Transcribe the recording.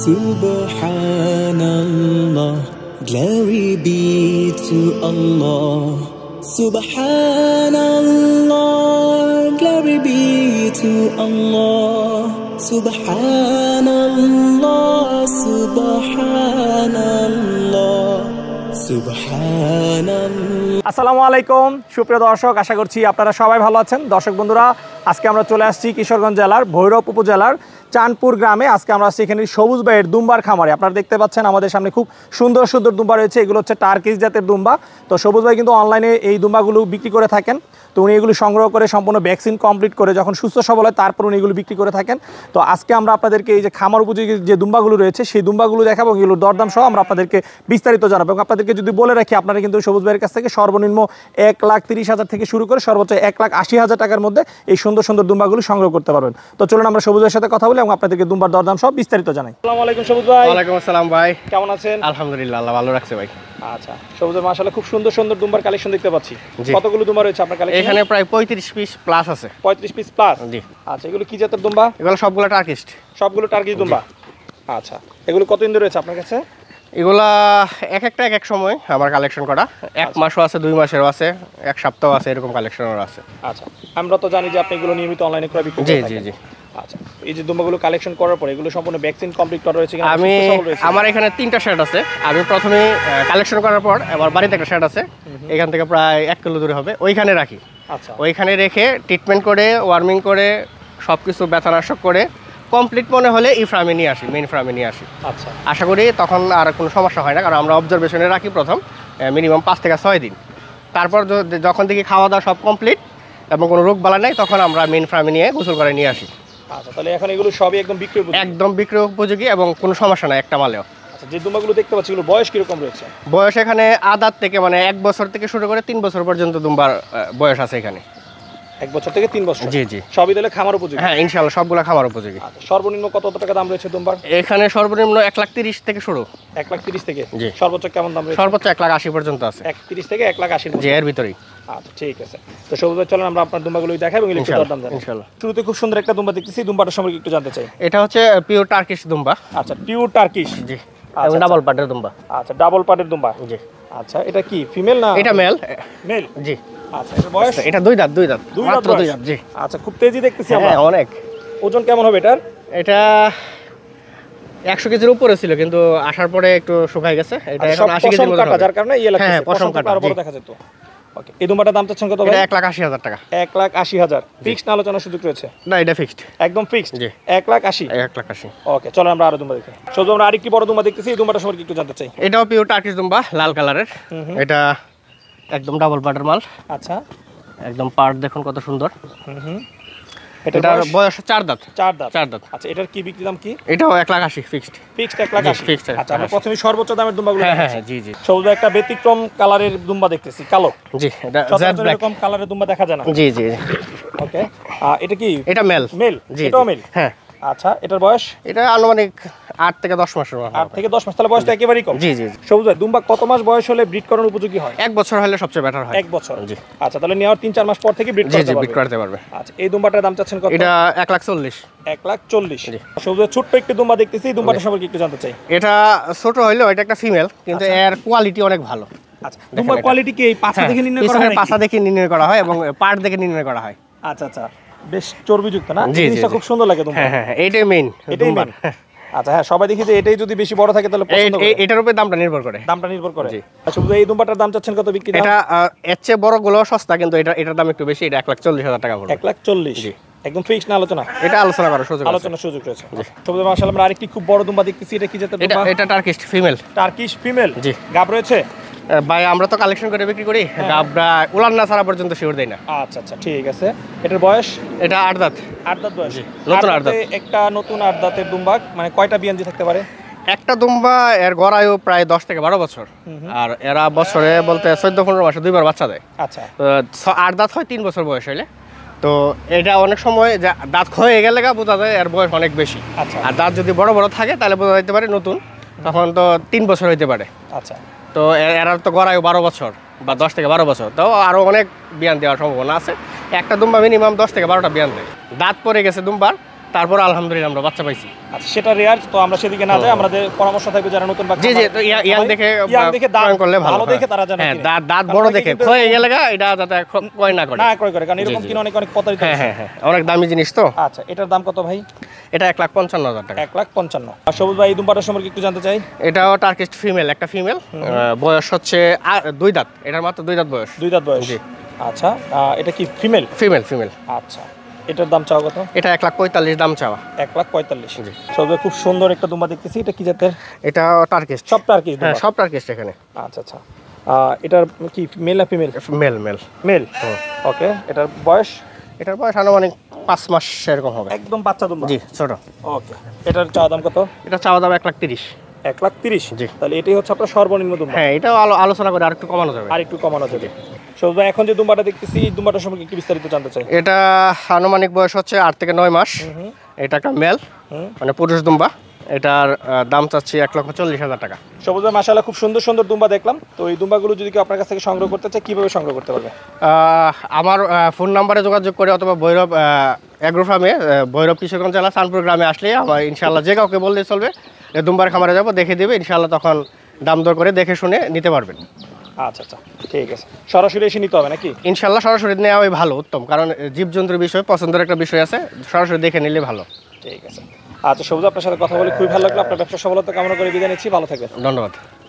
Subhanallah, glory be to Allah. Subhanallah, glory be to Allah. Subhanallah, Subhanallah, Subhanallah. আসসালামু আলাইকুম সুপ্রিয় দর্শক, আশা করছি আপনারা সবাই ভালো আছেন। দর্শক বন্ধুরা, আজকে আমরা চলে আসছি কিশোরগঞ্জ জেলার ভৈরব উপজেলার চাঁদপুর গ্রামে। আজকে আমরা আসছি এখানে সবুজ ভাইয়ের দুম্বার খামারে। আপনারা দেখতে পাচ্ছেন আমাদের সামনে খুব সুন্দর সুন্দর দুম্বা রয়েছে। এগুলো হচ্ছে টার্কিশ জাতের দুম্বা। তো সবুজ ভাই কিন্তু অনলাইনে এই দুম্বাগুলো বিক্রি করে থাকেন। তো উনি এগুলো সংগ্রহ করে সম্পূর্ণ ভ্যাকসিন কমপ্লিট করে যখন সুস্থ সবল হয় তারপর উনি এগুলো বিক্রি করে থাকেন। তো আজকে আমরা আপনাদেরকে এই যে খামার উপযোগী যে দুম্বাগুলো রয়েছে সেই দুম্বাগুলো দেখাবো, এগুলোর দরদাম সহ আমরা আপনাদেরকে বিস্তারিত জানাবো। এবং আপনাদেরকে যদি বলে রাখি, আপনারা কিন্তু সবুজ ভাইয়ের কাছ থেকে সর্বনিম্ন 1,30,000 থেকে শুরু করে সর্বোচ্চ 1,80,000 টাকার মধ্যে এই সুন্দর সুন্দর দুম্বাগুলো সংগ্রহ করতে পারবেন। তো চলুন আমরা সবুজ ভাইয়ের সাথে কথা বলি এবং আপনাদেরকে দুম্বার দরদাম সব বিস্তারিত জানাই। আসসালামু আলাইকুম সবুজ ভাই। ওয়ালাইকুম আসসালাম ভাই, কেমন আছেন? আলহামদুলিল্লাহ, আল্লাহ ভালো রাখছে ভাই। আচ্ছা সবুজ ভাই, মাশাআল্লাহ খুব সুন্দর সুন্দর দুম্বার কালেকশন দেখতে পাচ্ছি। কতগুলো দুম্বা রয়েছে আপনার কালেকশনে? এখানে প্রায় 35 পিস প্লাস আছে। 35 পিস প্লাস? জি। আচ্ছা, এগুলো কি জাতের দুম্বা? এগুলো সবগুলো টার্কিস্ট। সবগুলো টার্কিশ দুম্বা? আচ্ছা, এগুলো কতদিন ধরে রয়েছে আপনার কাছে? এগুলা এক একটা এক এক সময় আমার কালেকশন করা। এক মাসও আছে, 2 মাসেরও আছে, এক সপ্তাহ আছে, এরকম কালেকশনের আছে। আচ্ছা, আমরা তো জানি যে আপনি এগুলো নিয়মিত অনলাইনে ক্রয় বিক্রি করে থাকেন। জি জি জি। আচ্ছা, এই যে দুম্বাগুলো কালেকশন করার পরে এগুলো সম্পূর্ণ ভ্যাকসিন কমপ্লিট করা রয়েছে কিনা? আমার এখানে 3টা শেড আছে। আমি প্রথমে কালেকশন করার পর আমার বাড়িতে একটা শেড আছে, এখান থেকে প্রায় 1 কিলো দূরে হবে, ওইখানে রাখি। আচ্ছা, ওইখানে রেখে ট্রিটমেন্ট করে, ওয়ার্মিং করে, সব কিছু ব্যথানাশক করে কমপ্লিট মনে হলে এই ফার্মে নিয়ে আসি, মেইন ফার্মে নিয়ে আসি। আচ্ছা, আশা করি তখন আর কোনো সমস্যা হয় না, কারণ আমরা অবজারভেশনে রাখি প্রথম মিনিমাম 5 থেকে 6 দিন। তারপর যখন দেখি খাওয়া দাওয়া সব কমপ্লিট এবং কোনো রোগ বালা নাই, তখন আমরা মেইন ফার্মে নিয়ে গোসল করে নিয়ে আসি। আচ্ছা, তাহলে এখন এগুলো সবই একদম বিক্রি উপযোগী? একদম বিক্রি উপযোগী এবং কোনো সমস্যা নাই একটা মালেও। আচ্ছা, যে দুম্বাগুলো দেখতে পাচ্ছি এগুলো বয়স কিরকম রয়েছে? বয়স এখানে আদাত থেকে মানে 1 বছর থেকে শুরু করে 3 বছর পর্যন্ত দুম্বার বয়স আছে এখানে। 1 বছর থেকে 3 বছর? জি জি। সবই তাহলে খামার উপযোগী? হ্যাঁ ইনশাআল্লাহ সবগুলো খামার উপযোগী। আচ্ছা, সর্বনিম্ন কত টাকা দাম রয়েছে দুম্বার? এখানে সর্বনিম্ন 1,30,000 থেকে শুরু। 1,30,000 থেকে? জি। সর্বোচ্চ কেমন দাম রয়েছে? সর্বোচ্চ 1,80,000 পর্যন্ত আছে। 1,30,000 থেকে 1,80,000? জি, এর ভিতরেই। আচ্ছা ঠিক আছে। তো সবুজ ভাই, চলেন আমরা আপনার দুম্বাগুলো দেখাই এবং একটু দাম জানাই ইনশাআল্লাহ। শুরুতে খুব সুন্দর একটা দুম্বা দেখতেছি, দুম্বাটার সম্পর্কে একটু জানতে চাই। এটা হচ্ছে পিওর টার্কিশ দুম্বা। আচ্ছা, পিওর টার্কিশ? জি। এবং ডাবল পাটের দুম্বা। আচ্ছা, ডাবল পাটের দুম্বা? জি। আচ্ছা, এটা কি ফিমেল না? এটা মেল। মেল? জি। আচ্ছা, এর বয়স? এটা 2 দাঁত মাত্র 2 দাঁত। জি। আচ্ছা, খুব তেজি দেখতেছি আমরা। হ্যাঁ অনেক। ওজন কেমন হবে এটার? এটা 100 কেজির উপরে ছিল, কিন্তু আসার পরে একটু শুকায় গেছে। এটা এখন 80 কেজির মতো হবে, যার কারণে লাগছে। হ্যাঁ, পশম কাটা আরো বড় দেখা যেত। ওকে, এই দুম্বাটার দাম চাচ্ছেন কত ভাই? এটা 1,80,000 টাকা। 1,80,000? ফিক্সড না আলোচনার সুযোগ রয়েছে? না, এটা ফিক্সড, একদম ফিক্সড। জি, 1,80,000। 1,80,000। ওকে, চলো আমরা আরো দুম্বা দেখি। শুধু আমরা আরেকটি বড় দুম্বা দেখতেছি, এই দুম্বাটার সম্পর্কে একটু জানতে চাই। এটাও পিওর টার্কিশ দুম্বা, লাল কালারের। এটা একদম ডাবল পাটের মাল। আচ্ছা, একদম পাট দেখুন কত সুন্দর। এটার বয়স 4 দাঁত। 4 দাঁত। আচ্ছা, এটার কি বিক্রি দাম কি? এটাও 1,80,000 ফিক্সড। ফিক্সড 1,80,000? আচ্ছা, আমরা প্রথমে সর্বোচ্চ দামের দুম্বাগুলো হ্যাঁ জি জি। সবুজ একটা ব্যতিক্রম কালারের দুম্বা দেখতেছি, কালো। জি, এটা জেড ব্ল্যাক। এরকম কালারের দুম্বা দেখা যায় না। জি জি। ওকে, এটা কি? এটা মেল। মেল? জি, এটাও মেল? হ্যাঁ। আচ্ছা, এটার বয়স? এটা আনুমানিক 8 থেকে 10 মাসের মতো। 8 থেকে 10 মাস? তাহলে বয়সটা একেবারেই কম। জি জি। সবুজ ভাই, দুম্বা কত মাস বয়স হলে ব্রিড করার উপযোগী হয়? 1 বছর হলে সবচেয়ে বেটার হয়। 1 বছর? জি। আচ্ছা, তাহলে নেওয়ার 3-4 মাস পর থেকে ব্রিড করতে পারবে? আচ্ছা, এই দুম্বাটার দাম চাচ্ছেন কত? এটা 1,40,000। 1,40,000? সবুজ ভাই, ছোট্ট একটি দুম্বা দেখতেছি, এই দুম্বাটার সম্পর্কে একটু জানতে চাই। এটা ছোট হইলেও এটা একটা ফিমেল, কিন্তু এর কোয়ালিটি অনেক ভালো। আচ্ছা, দুম্বার কোয়ালিটি কি এই পাছা দেখে নির্ণয় করা হয়? পাছা দেখে নির্ণয় করা হয় এবং পাট দেখে নির্ণয় করা হয়। আচ্ছা আচ্ছা, বেশ চর্বিযুক্ত না? জিনিসটা খুব সুন্দর লাগে দুম্বা। হ্যাঁ, এটাই মেইন। এটাই মেইন। আচ্ছা, হ্যাঁ, সবাই দেখি যে এটাই যদি বেশি বড় থাকে তাহলে পছন্দ করে। এটার উপরে দামটা নির্ভর করে। জি। আচ্ছা, এই দুম্বাটার দাম চাচ্ছেন কত বিক্রি? এটা এর চেয়ে বড় গুলো সস্তা, কিন্তু এটার দাম একটু বেশি। এটা 1,40,000 টাকা পড়বে। 1,40,000? জি। একদম ফিক্সড না আলোচনা? এটা আলোচনা করার সুযোগ আছে। আলোচনার সুযোগ রয়েছে। জি। সবুজ মাশাআল্লাহ, আমরা আরেকটি খুব বড় দুম্বা দেখতেছি, এটা কি জাতের দুম্বা? এটা টার্কিশ ফিমেল। Turkish female? জি। গাব রয়েছে? ভাই, আমরা তো কালেকশন করে বিক্রি করি, গাবরা উলান না ছাড়া পর্যন্ত শিওর দেই না। আচ্ছা আচ্ছা, ঠিক আছে। এটার বয়স? এটা 8 দাঁত। 8 দাঁত বয়স? নতুন 8 দাঁত। একটা নতুন 8 দাঁতের দুম্বা, মানে কয়টা বিয়ানজি থাকতে পারে? একটা দুম্বা এর গড়ায়ও প্রায় 10 থেকে 12 বছর। আর এরা বছরে বলতে 14-15 মাসে 2বার বাচ্চা দেয়। আচ্ছা, 8 দাঁত হয় 3 বছর বয়স হইলে। তো এটা অনেক সময় দাঁত ক্ষয়ে গেলে বোঝা যায় এর বয়স অনেক বেশি। আচ্ছা, আর দাঁত যদি বড় বড় থাকে তাহলে বোঝা যেতে পারে নতুন, তখন তো 3 বছর হইতে পারে। আচ্ছা, তো এরা তো গড়ায়ও 12 বছর বা 10 থেকে 12 বছর, তো আরও অনেক বিয়ান দেওয়ার সম্ভাবনা আছে। একটা দুম্বা মিনিমাম 10 থেকে 12টা বিয়ান দেয়। দাঁত পড়ে গেছে দুম্বার, তারপর আলহামদুলিল্লাহ আমরা বাচ্চা পাইছি। আচ্ছা, সেটা রেয়ার, তো আমরা সেদিকে না যাই, আমাদের পরামর্শ থাকবে যারা নতুন জি জি, তো ইয়াং দেখে দাঁত করলে ভালো দেখে তারা জানে হ্যাঁ, দাঁত বড় দেখে ক্ষয় গেলে এটা যাতে ক্রয় না করে, না ক্রয় করে, কারণ এরকম কিনে অনেক প্রতারিত হ্যাঁ হ্যাঁ হ্যাঁ, অনেক দামি জিনিস তো। আচ্ছা, এটার দাম কত ভাই? এটা 1,55,000 টাকা। 1,55,000। আর সবুজ ভাই, এই দুম্বাটার সম্পর্কে একটু জানতে চাই। এটাও টার্কিশ ফিমেল, একটা ফিমেল, বয়স হচ্ছে 2 দাঁত, এটার মাত্র 2 দাঁত বয়স। 2 দাঁত বয়স, জি। আচ্ছা, এটা কি ফিমেল? ফিমেল। আচ্ছা, এটার দাম চাওয়া কত? এটা 1,45,000 দাম চাওয়া। 1,45,000। জি। সবুজ ভাই, খুব সুন্দর একটা দুম্বা দেখতেছি, এটা কি জাতের? এটা টার্কিশ। সব টার্কিশ? হ্যাঁ, সব টার্কিশ এখানে। আচ্ছা আচ্ছা, এটার কি মেল না ফিমেল? মেল। ওকে, এটার বয়স? এটার বয়স আনুমানিক 5 মাস এরকম হবে। একদম বাচ্চা দুম্বা? জি, ছোট। ওকে, এটার চাওয়া দাম কত? এটা চাওয়া দাম 1,30,000। 1,30,000? জি। তাহলে এটাই হচ্ছে আপনার সর্বনিম্ন দুম্বা? হ্যাঁ, এটাও আলোচনা করে আর একটু কমানো যাবে। সবুজ ভাই, এখন যে দুম্বাটা দেখতেছি, এই দুম্বাটার সম্পর্কে একটু বিস্তারিত জানতে চাই। এটা আনুমানিক বয়স হচ্ছে 8 থেকে 9 মাস। এটা একটা মেল, মানে পুরুষ দুম্বা। এটার দাম চাচ্ছি 1,40,000 টাকা। সবুজ ভাই, মাশাআল্লাহ, খুব সুন্দর সুন্দর দুম্বা দেখলাম। তো এই দুম্বাগুলো যদি কেউ আপনার কাছ থেকে সংগ্রহ করতে চায়, কিভাবে সংগ্রহ করতে পারবে? আমার ফোন নাম্বারে যোগাযোগ করে অথবা ভৈরব অ্যাগ্রো ফার্মে, ভৈরব কিশোরগঞ্জ জেলা চাঁদপুর গ্রামে আসলে আমার ইনশাআল্লাহ যে কাউকে বললে চলবে, দুম্বার খামারে যাবো, দেখে দেবে ইনশাআল্লাহ, তখন দাম দর করে দেখে শুনে নিতে পারবেন। আচ্ছা আচ্ছা, ঠিক আছে। সরাসরি এসে নিতে হবে নাকি? ইনশাআল্লাহ সরাসরি নেওয়াই ভালো, উত্তম, কারণ জীবজন্তুর বিষয় পছন্দের একটা বিষয় আছে, সরাসরি দেখে নিলে ভালো। ঠিক আছে। আচ্ছা সবুজ, আপনার সাথে কথা বলে খুবই ভালো লাগলো। আপনার ব্যবসা সফলতা কামনা করে বিদায় নিচ্ছি, ভালো থাকবেন। ধন্যবাদ।